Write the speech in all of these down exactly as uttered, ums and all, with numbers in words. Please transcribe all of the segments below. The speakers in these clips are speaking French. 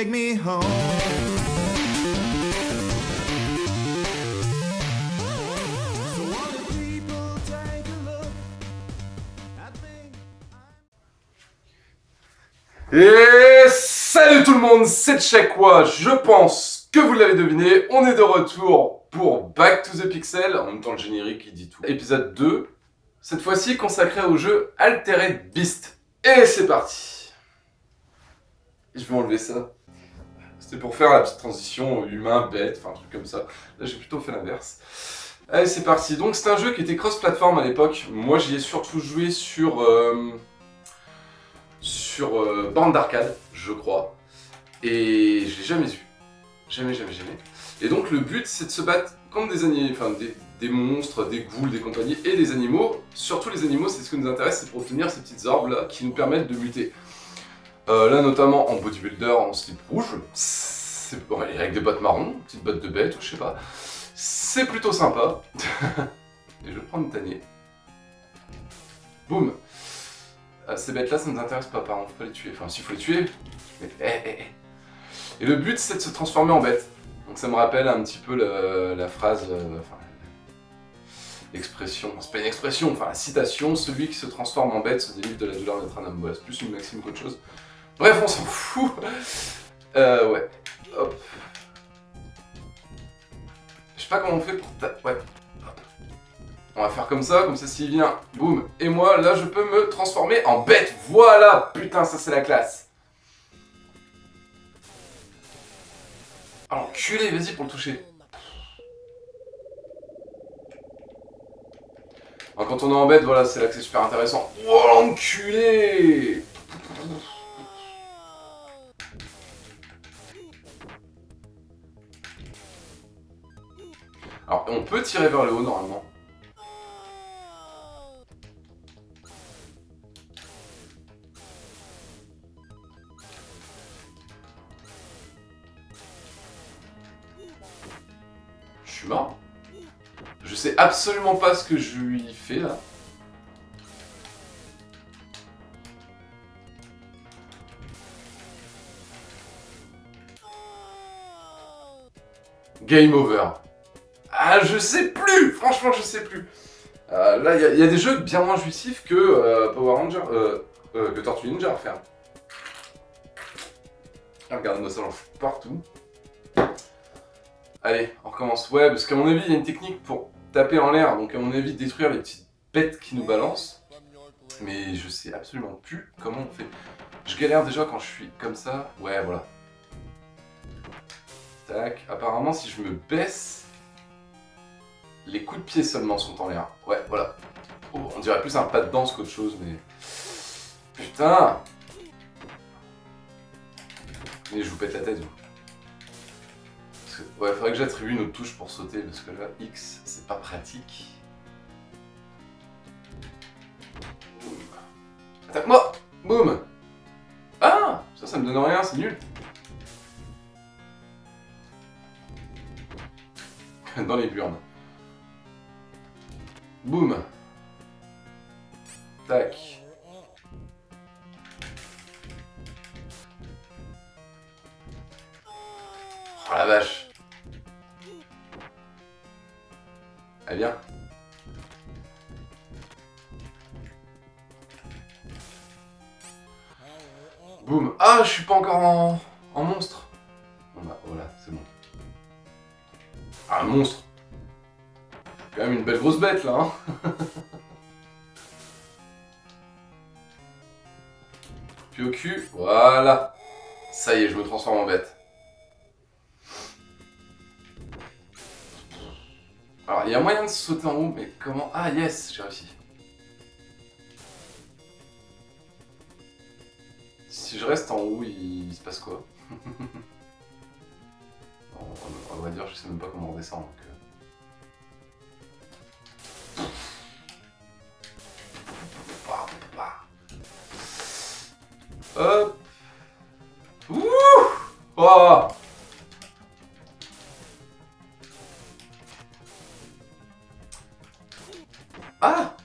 take me home. So all the people take a look at me. Et salut tout le monde, c'est Tchèquois. Je pense que vous l'avez deviné, on est de retour pour Back to the Pixel. En même temps, le générique, il dit tout. Épisode deux, cette fois-ci consacré au jeu Altered Beast. Et c'est parti. Je vais enlever ça. C'était pour faire la petite transition humain-bête, enfin un truc comme ça. Là, j'ai plutôt fait l'inverse. Allez, c'est parti. Donc, c'est un jeu qui était cross-platform à l'époque. Moi, j'y ai surtout joué sur... Euh... sur euh, borne d'arcade, je crois, et je l'ai jamais eu. Jamais, jamais, jamais. Et donc le but, c'est de se battre contre des animaux, enfin des, des monstres, des ghouls, des compagnies, et des animaux. Surtout les animaux, c'est ce qui nous intéresse, c'est pour obtenir ces petites orbes là qui nous permettent de muter. Euh, là, notamment en bodybuilder, en slip rouge, c'est ouais, avec des bottes marron, petites bottes de bête, ou je sais pas. C'est plutôt sympa. Et je vais prendre une tannée. Boum. Euh, ces bêtes là ça nous intéresse pas, par contre, faut pas les tuer, enfin s'il faut les tuer, mais eh, eh, eh. Et le but c'est de se transformer en bête. Donc ça me rappelle un petit peu la, la phrase, euh, enfin l'expression, c'est pas une expression, enfin la citation, celui qui se transforme en bête se délivre de la douleur d'être un homme. Voilà, c'est plus une maxime qu'autre chose. Bref, on s'en fout. Euh, ouais, hop. Je sais pas comment on fait pour ta... ouais. On va faire comme ça, comme ça s'il vient, boum, et moi, là, je peux me transformer en bête, voilà. Putain, ça c'est la classe. Ah, enculé, vas-y pour le toucher. Alors, quand on est en bête, voilà, c'est là que c'est super intéressant. Oh, l'enculé. Alors, on peut tirer vers le haut, normalement. Je suis mort. Je sais absolument pas ce que je lui fais là. Game over. Ah, je sais plus. Franchement, je sais plus. Euh, là, il y, y a des jeux bien moins jouissifs que euh, Power Ranger, euh, euh, que Tortue Ninja à faire. Ah, regarde-moi ça, j'en fous partout. Allez, on recommence. Ouais, parce qu'à mon avis, il y a une technique pour taper en l'air, donc à mon avis, détruire les petites bêtes qui nous balancent. Mais je sais absolument plus comment on fait. Je galère déjà quand je suis comme ça. Ouais, voilà. Tac. Apparemment, si je me baisse, les coups de pied seulement sont en l'air. Ouais, voilà. Oh, on dirait plus un pas de danse qu'autre chose, mais... Putain. Mais je vous pète la tête, vous. Ouais, faudrait que j'attribue une autre touche pour sauter, parce que là, X, c'est pas pratique. Boum. Attaque-moi. Boum. Ah, ça, ça me donne rien, c'est nul. Dans les burnes. Boum. Tac. Oh la vache. Allez, viens. Boum. Ah, je suis pas encore en, en monstre. Bon bah voilà, c'est bon. Ah, un monstre. Quand même une belle grosse bête là, hein. Puis au cul, voilà. Ça y est, je me transforme en bête. Alors, il y a moyen de sauter en haut, mais comment? Ah, yes, j'ai réussi. Si je reste en haut, il, il se passe quoi? on, on va dire, je sais même pas comment on redescend. Donc, euh... Hop. Ouh. Oh. Ah.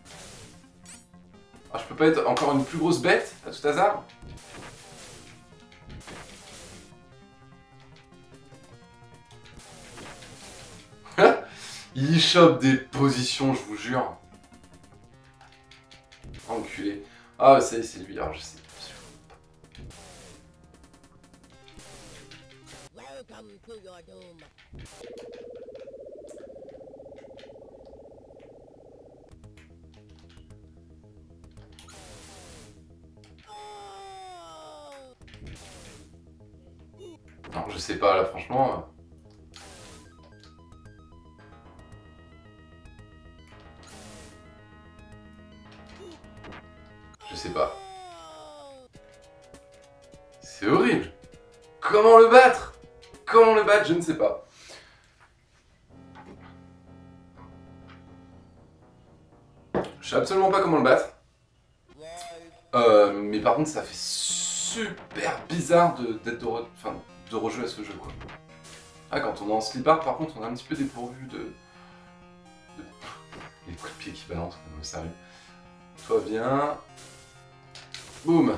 Ah, je peux pas être encore une plus grosse bête, à tout hasard? Il chope des positions, je vous jure. Enculé. Ah ouais, ça y est, c'est lui, alors je sais. Welcome to your doom. Non, je sais pas, là, franchement... euh, Je sais pas. C'est horrible. Comment le battre? Comment le battre? Je ne sais pas. Je sais absolument pas comment le battre. Euh, mais par contre, ça fait super bizarre de, d'être de, re, enfin, de rejouer à ce jeu, quoi. Ah, quand on est en slipart, par contre, on est un petit peu dépourvu de... de... les coups de pied qui balancent, comme ça arrive. Toi, viens. Boum.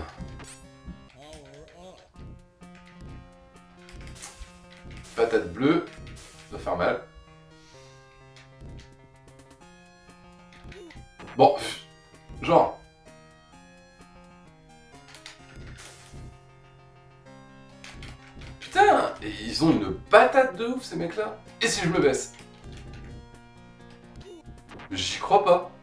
Patate bleue. Ça va faire mal. Bon. Genre. Putain, et ils ont une patate de ouf, ces mecs-là. Et si je me baisse? J'y crois pas.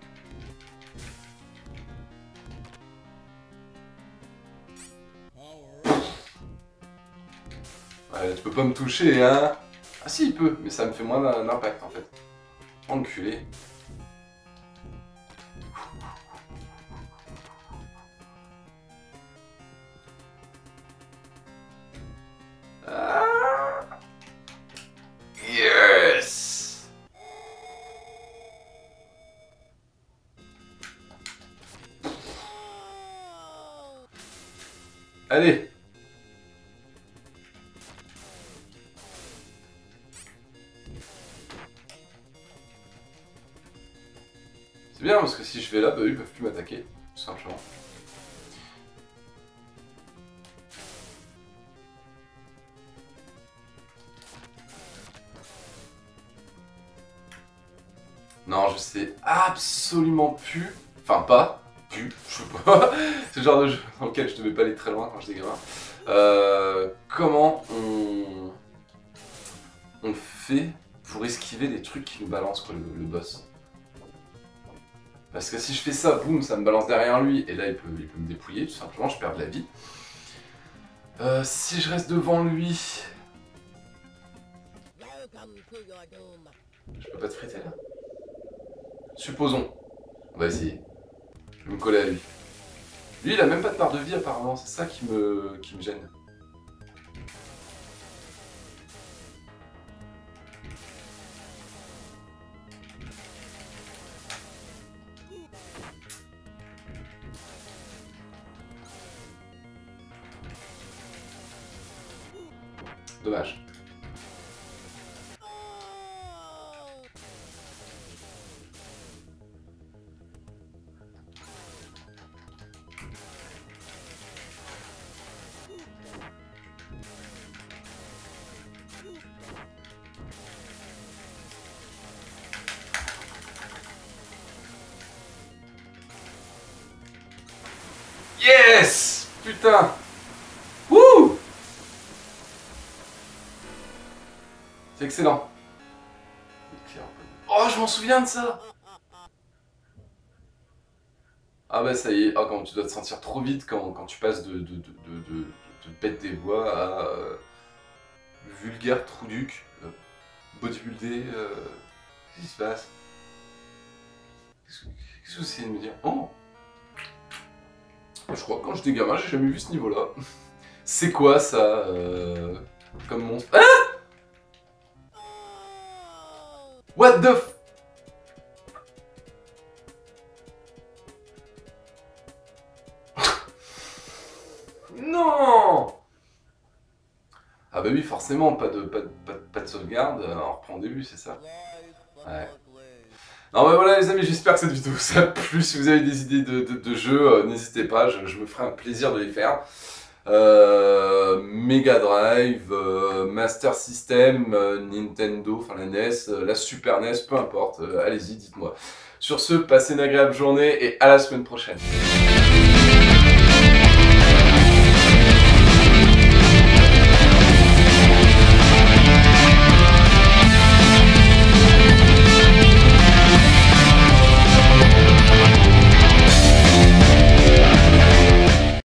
Ouais, tu peux pas me toucher, hein? Ah si, il peut, mais ça me fait moins d'impact, en fait. Enculé. Ah. Yes! Allez! C'est bien parce que si je vais là, bah eux ils peuvent plus m'attaquer, tout simplement. Non, je sais absolument plus, enfin pas, plus, je sais pas, c'est le genre de jeu dans lequel je devais pas aller très loin quand j'étais gamin. Euh, comment on... on fait pour esquiver des trucs qui nous balancent, quoi, le, le boss? Parce que si je fais ça, boum, ça me balance derrière lui, et là il peut, il peut me dépouiller, tout simplement, je perds de la vie. Euh, si je reste devant lui... Je peux pas te friter là? Supposons. On va essayer. Je vais me coller à lui. Lui il a même pas de barre de vie apparemment, c'est ça qui me, qui me gêne. Dommage. Yes! Putain! Wouh! C'est excellent. Oh, je m'en souviens de ça! Ah bah ça y est, ah, quand tu dois te sentir trop vite quand, quand tu passes de, de, de, de, de, de bête des bois à euh, vulgaire trouduc, euh, bodybuildé, euh, qu'est-ce qui se passe? Qu'est-ce que vous essayez de me dire? Oh! Je crois que quand j'étais gamin, j'ai jamais vu ce niveau-là. C'est quoi ça euh, comme monstre? Ah! What the f... Non! Ah bah oui, forcément, pas de, pas de, pas de, pas de sauvegarde, on reprend au début, c'est ça? Ouais. Non bah voilà les amis, j'espère que cette vidéo vous a plu. Si vous avez des idées de, de, de jeux, euh, n'hésitez pas, je, je me ferai un plaisir de les faire. euh, Mega Drive, euh, Master System, euh, Nintendo, enfin la N E S, euh, la Super N E S, peu importe, euh, allez-y, dites-moi. Sur ce, passez une agréable journée et à la semaine prochaine.